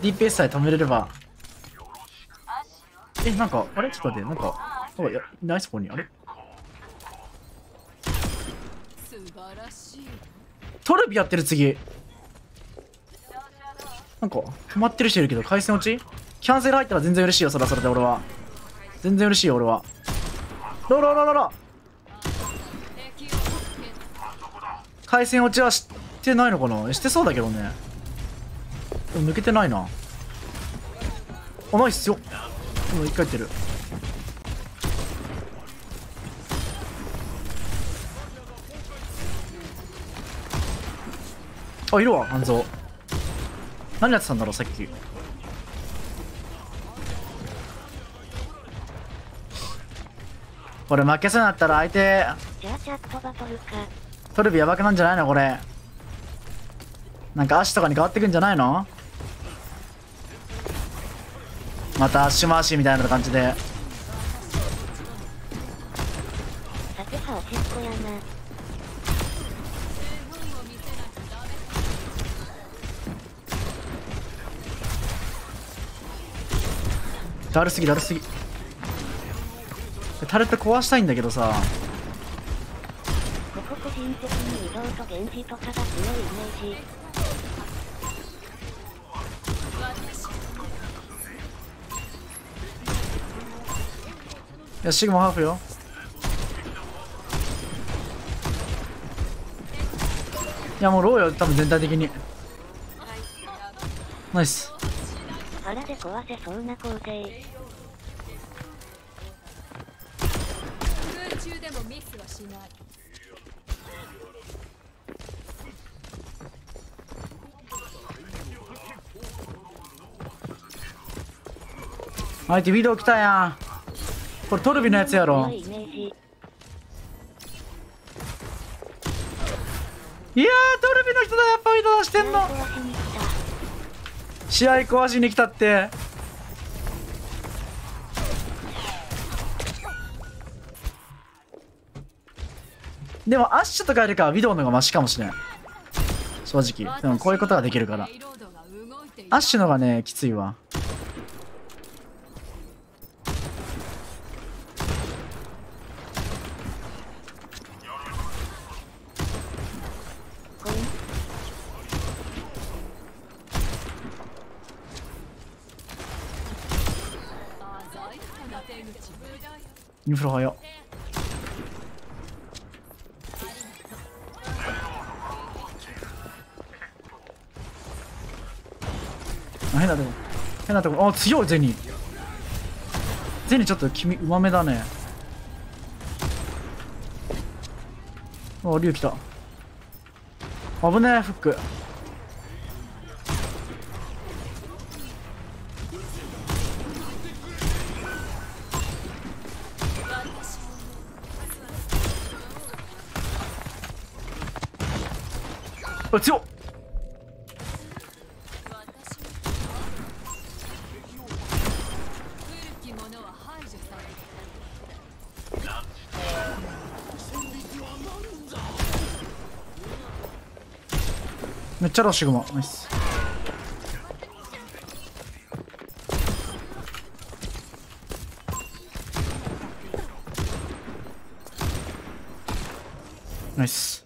DPS さえ止めれれば。なんか、あれちょっと待って、なんか、いや、ナイスポニー、あれトルビやってる次。なんか、止まってる人いるけど、回線落ちキャンセル入ったら全然嬉しいよ、それはそれで俺は。全然嬉しいよ、俺は。ロロロロロ回線落ちはしてないのかな。してそうだけどね。でも抜けてないな。あ、ナイスよ。もう一回いってる。あ、いるわ、半蔵。何やってたんだろう、さっき。これ負けそうになったら相手じゃあチャットバトルか。 トルビやばくなんじゃないのこれ。なんか足とかに変わってくんじゃないの。また足回しみたいな感じで。 さてはおしっこやな。 だるすぎだるすぎ。タレット壊したいんだけどさ。 ここ個人的に移動とゲンジとかが強いイメージ。 いや、シグマハーフよ。いや、もうローよ、多分全体的に。ナイス。 腹で壊せそうな構成。 空中でもミスはしない。 相手ビデオ来たやん。これトルビのやつやろ。 強いイメージ。 いやー、トルビの人だ、やっぱビデオ出してんの。試合壊しに来たって。でもアッシュとかよりかはビデオの方がマシかもしれん、正直。でもこういうことができるから。アッシュの方がねきついわ。インフラ早っ。あ、変なとこ変なとこ。あ、強いゼニ。ゼニちょっと君うまめだね。あ、竜来た。危ねえフック。あ、強っ。めっちゃローシグマ。ナイス。ナイス。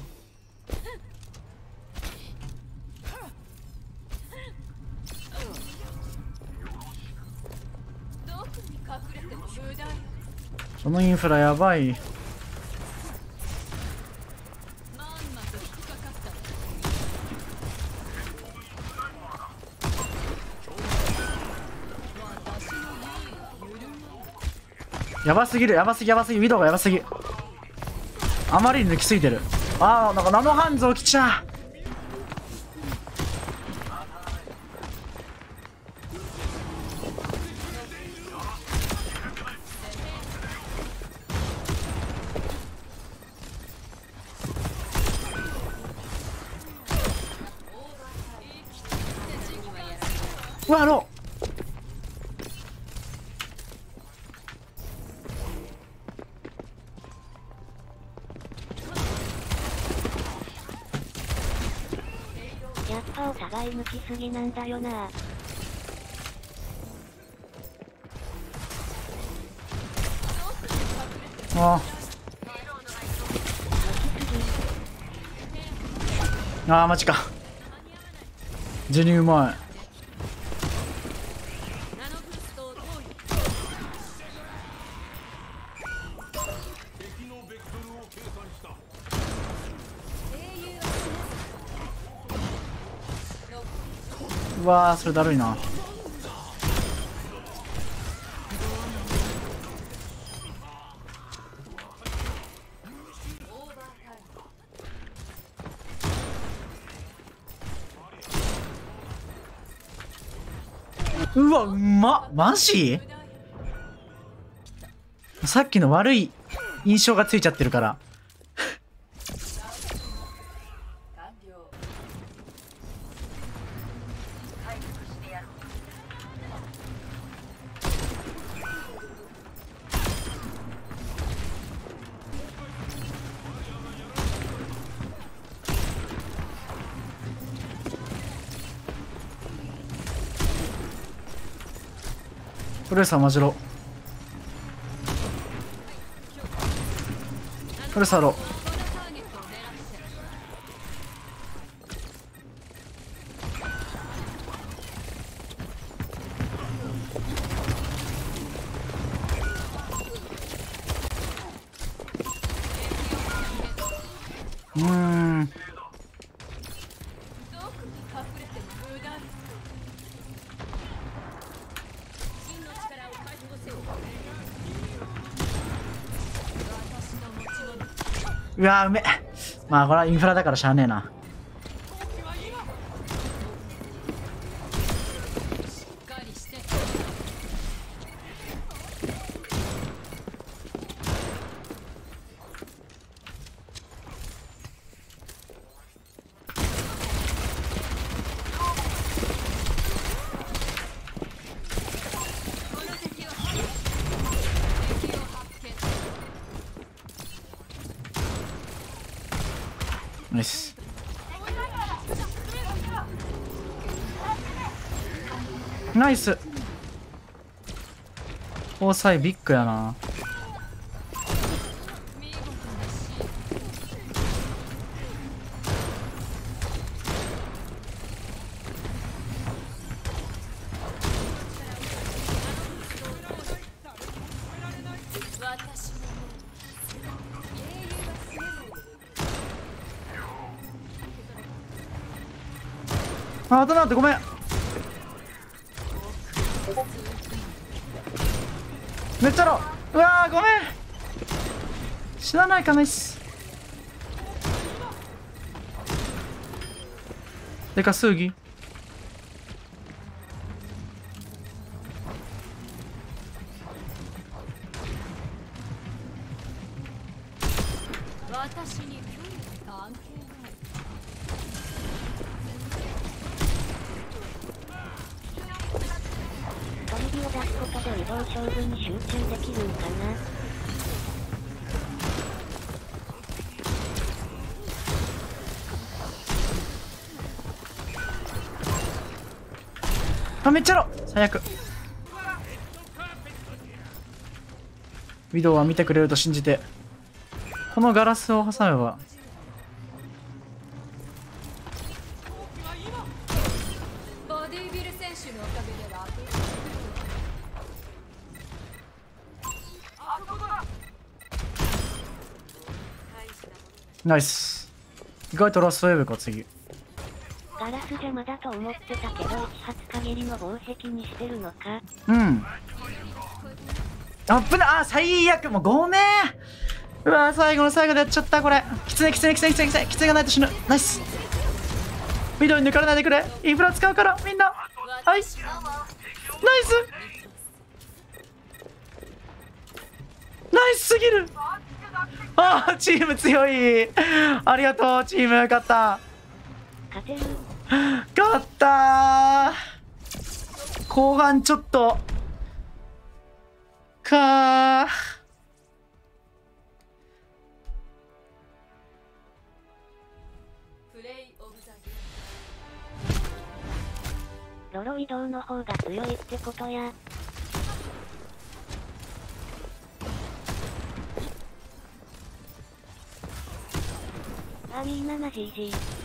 そのインフラやばい。やばすぎる、やばすぎ、やばすぎ、ウィドウがやばすぎ。あまりに抜きすぎてる。ああ、なんかナノハンズ起きちゃう。うわ、 やっぱお互い抜きすぎなんだよな。 ああ、マジか。ジェニうまい。うわー、それだるいな。うわ、うまっ。マジ？さっきの悪い印象がついちゃってるからプレスはマジロ。プレスハロうわー、うめ。まあこれはインフラだからしゃあねえな。ナイス。ナイス。交際ビッグやな。あ、当たなってごめん。めっちゃろ。うわー、ごめん。知らないか。ナイス。でかすぎ。 私に関係ない。 トリビを出すことで移動勝負に集中できるんかな。 あ、めっちゃろ。最悪。ウィドウは見てくれると信じて、このガラスを挟めば。 ボディビル選手のおかげではナイス。意外とラストウェーブか。次ガラス邪魔だと思ってたけど1発限りの防壁にしてるのか。 うん。あっぶな。あ、最悪。もうごめん。うわ、最後の最後でやっちゃった。これきつねきつねきつねきつねきつねきつねがないと死ぬ。ナイス。緑に抜かれないでくれ。インフラ使うからみんな。はい、ナイス。ナイスすぎる。あー、チーム強い。ありがとうチーム。勝った。 勝てる。 勝ったー。後半ちょっとかー。 ロロ移動の方が強いってことや。 あみんなな GG。